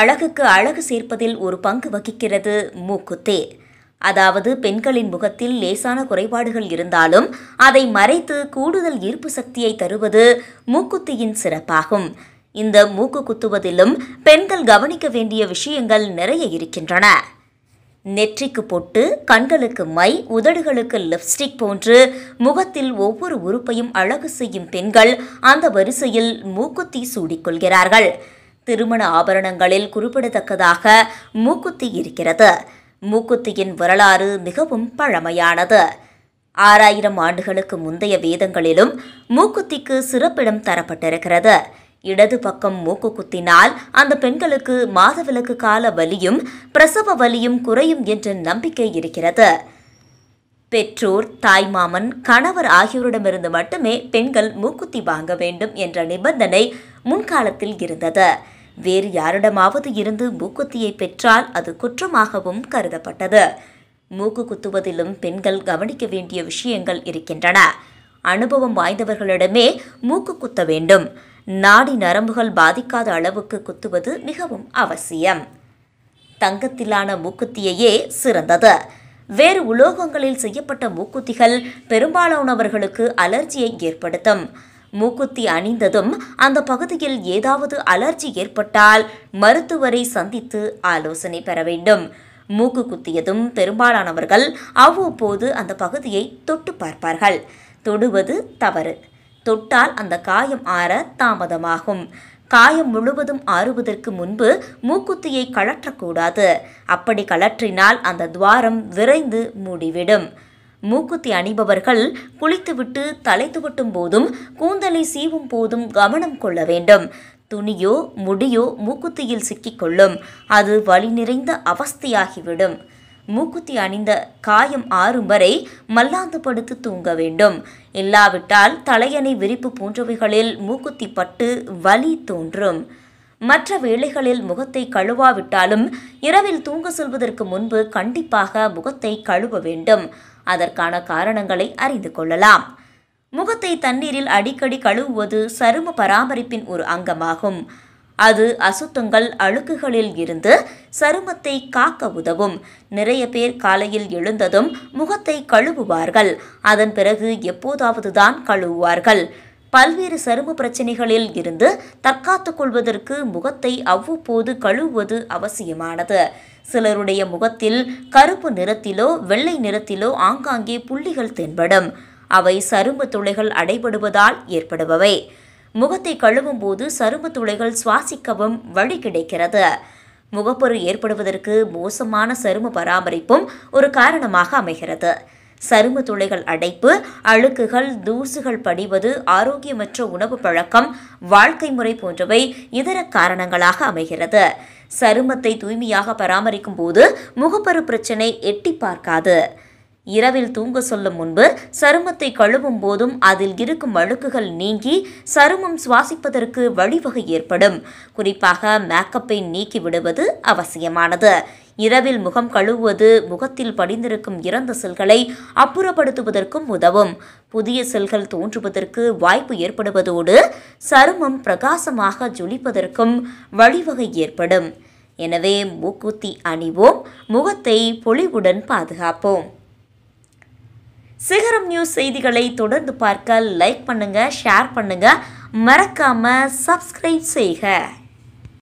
அழகுக்கு அழகு சேர்ப்பதில் ஒரு பங்கு வகிக்கிறது மூக்குத்தி. அதாவது பெண்களின் முகத்தில் லேசான குறைபாடுகள் இருந்தாலும் அதை மறைத்து கூடுதல் ஈர்ப்பு சக்தியை தருவது மூக்குத்தியின் சிறப்பாகும். இந்த மூக்கு குத்துவதிலும் பெண்கள் கவனிக்க வேண்டிய விஷயங்கள் நிறைய இருக்கின்றன. நெற்றிக்கு பொட்டு, கண்களுக்கு மை, உதடுகளுக்கு லிப்ஸ்டிக் போன்று முகத்தில் ஒவ்வொரு உறுப்பையும் அழகு செய்யும் பெண்கள் அந்த வரிசையில் மூக்குத்தி சூடிக்கொள்கிறார்கள். திருமண ஆபரணங்களில் குறிப்பிடத்தக்கதாக மூக்குத்தி இருக்கிறது. மூக்குத்தியின் வரலாறு மிகவும் பழமையானது. 6000 ஆண்டுகளுக்கு முந்தைய வேதங்களிலும் மூக்குத்திக்கு சிறப்பிடம் தரப்பட்டிருக்கிறது. இடது பக்கம் மூக்கு குத்தினால் அந்த பெண்களுக்கு மாதவிலக்கு கால வலியும் பிரசவ வலியும் குறையும் என்ற நம்பிக்கை இருக்கிறது. பெற்றோர், தாய்மாமன், கணவர் ஆகியோரிடமிருந்து மட்டுமே பெண்கள் மூக்குத்தி வாங்க வேண்டும் என்ற நிபந்தனை முன்காலத்தில் இருந்தது. வேறு யாரிடமாவது இருந்து மூக்குத்தியை பெற்றால் அது குற்றமாகவும் கருதப்பட்டது. மூக்கு குத்துவதிலும் பெண்கள் கவனிக்க வேண்டிய விஷயங்கள் இருக்கின்றன. அனுபவம் வாய்ந்தவர்களிடமே மூக்கு குத்த வேண்டும். நாடி நரம்புகள் பாதிக்காத அளவுக்கு குத்துவது மிகவும் அவசியம். தங்கத்திலான மூக்குத்தியையே சிறந்தது. வேறு உலோகங்களில் செய்யப்பட்ட மூக்குத்திகள் பெரும்பாலானவர்களுக்கு அலர்ஜியை ஏற்படுத்தும். மூக்குத்தி அணிந்ததும் அந்த பகுதியில் ஏதாவது அலர்ஜி ஏற்பட்டால் மருத்துவரை சந்தித்து ஆலோசனை பெற வேண்டும். மூக்கு குத்தியதும் பெரும்பாலானவர்கள் அவ்வப்போது அந்த பகுதியை தொட்டு பார்ப்பார்கள். தொடுவது தவறு. தொட்டால் அந்த காயம் ஆற தாமதமாகும். காயம் முழுவதும் ஆறுவதற்கு முன்பு மூக்குத்தியை கழற்றக்கூடாது. அப்படி கழற்றினால் அந்த துவாரம் விரைந்து மூடிவிடும். மூக்குத்தி அணிபவர்கள் குளித்துவிட்டு தலை துவட்டும் போதும் கூந்தலை சீவும் போதும் கவனம் கொள்ள வேண்டும். துணியோ முடியோ மூக்குத்தியில் சிக்கிக்கொள்ளும். அது வலி நிறைந்த அவஸ்தையாகிவிடும். மூக்குத்தி அணிந்த காயம் ஆறும் வரை மல்லாந்து படுத்து தூங்க வேண்டும். இல்லாவிட்டால் தலையணை விரிப்பு போன்றவைகளில் மூக்குத்தி பட்டு வலி தோன்றும். மற்ற வேளைகளில் முகத்தை கழுவாவிட்டாலும் இரவில் தூங்க செல்வதற்கு முன்பு கண்டிப்பாக முகத்தை கழுவ வேண்டும். அதற்கான காரணங்களை அறிந்து கொள்ளலாம். முகத்தை தண்ணீரில் அடிக்கடி கழுவுவது சரும பராமரிப்பின் ஒரு அங்கமாகும். அது அசுத்தங்கள், அழுக்குகளில் இருந்து சருமத்தை காக்க உதவும். நிறைய பேர் காலையில் எழுந்ததும் முகத்தை கழுவுவார்கள். அதன் பிறகு எப்போதாவது தான் கழுவுவார்கள். பல்வேறு சரும பிரச்சனைகளில் இருந்து தற்காத்துக் கொள்வதற்கு முகத்தை அவ்வப்போது கழுவுவது அவசியமானது. சிலருடைய முகத்தில் கருப்பு நிறத்திலோ வெள்ளை நிறத்திலோ ஆங்காங்கே புள்ளிகள் தென்படும். அவை சரும துளைகள் அடைபடுவதால் ஏற்படுபவை. முகத்தை கழுவும் போது சரும துளைகள் சுவாசிக்கவும் வழி கிடைக்கிறது. முகப்பரு ஏற்படுவதற்கு மோசமான சரும பராமரிப்பும் ஒரு காரணமாக அமைகிறது. சரும துளைகள் அடைப்பு, அழுக்குகள், தூசுகள் படிவது, ஆரோக்கியமற்ற உணவு பழக்கம், வாழ்க்கை முறை போன்றவை இதர காரணங்களாக அமைகிறது. சருமத்தை தூய்மையாக பராமரிக்கும் போது முகப்பரு பிரச்சனை எட்டி பார்க்காது. இரவில் தூங்க சொல்லும் முன்பு சருமத்தை கழுவும் போதும் அதில் இருக்கும் அழுக்குகள் நீங்கி சருமம் சுவாசிப்பதற்கு வழிவகை ஏற்படும். குறிப்பாக மேக்கப்பை நீக்கி விடுவது அவசியமானது. இரவில் முகம் கழுவுவது முகத்தில் படிந்திருக்கும் இறந்த செல்களை அப்புறப்படுத்துவதற்கும் உதவும். புதிய செல்கள் தோன்றுவதற்கு வாய்ப்பு ஏற்படுவதோடு சருமம் பிரகாசமாக ஜொலிப்பதற்கும் வழிவகை ஏற்படும். எனவே மூக்குத்தி அணிவோம், முகத்தை பொலிவுடன் பாதுகாப்போம். சிகரம் நியூஸ் செய்திகளை தொடர்ந்து பார்க்க லைக் பண்ணுங்க, ஷேர் பண்ணுங்க, மறக்காம சப்ஸ்கிரைப் செய்க.